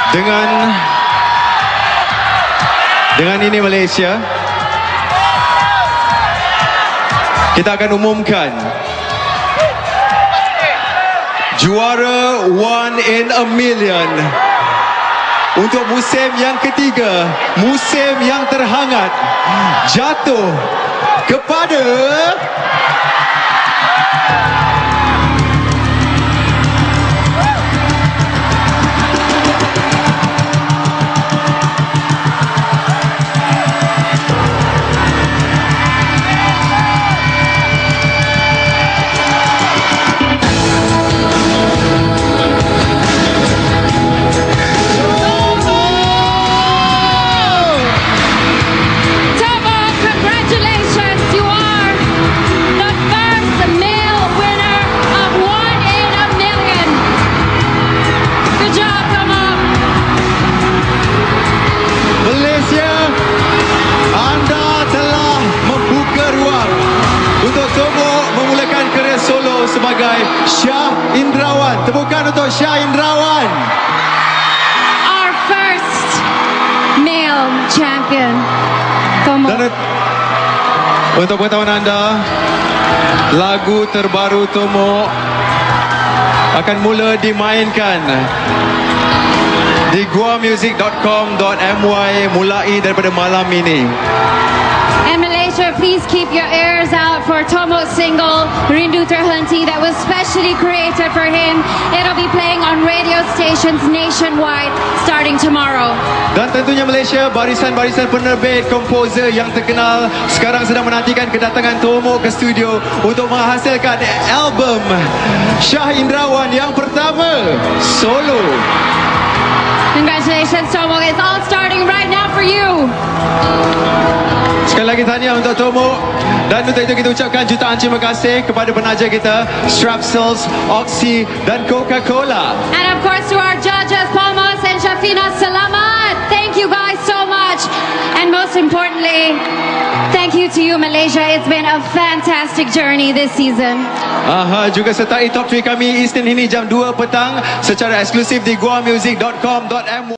Dengan ini Malaysia, kita akan umumkan juara One in a Million untuk musim yang ketiga, musim yang terhangat, jatuh kepada sebagai Shah Indrawan. Tepukan untuk Shah Indrawan. Our first male champion. Dan untuk pengetahuan anda, lagu terbaru Tomo akan mula dimainkan di guamusic.com.my mulai daripada malam ini. And Malaysia, please keep your ears out for Tomo's single Rindu Terhenti that was specially created for him. It'll be playing on radio stations nationwide starting tomorrow. Dan tentunya Malaysia, barisan-barisan penerbit, komposer yang terkenal sekarang sedang menantikan kedatangan Tomo ke studio untuk menghasilkan album Shah Indrawan yang pertama, solo. Congratulations, Tomo. It's all starting right now for you. Sekali lagi tahniah untuk Tomo. Dan untuk itu kita ucapkan jutaan terima kasih kepada penaja kita, Strepsils, Oxy dan Coca-Cola. And of course to our judges, Palmas and Shafina, selamat. Thank you guys so much. And most importantly, thank you to you, Malaysia. It's been a fantastic journey this season. Juga sertai top 3 kami Isnin ini jam 2 petang secara eksklusif di guamusic.com.my.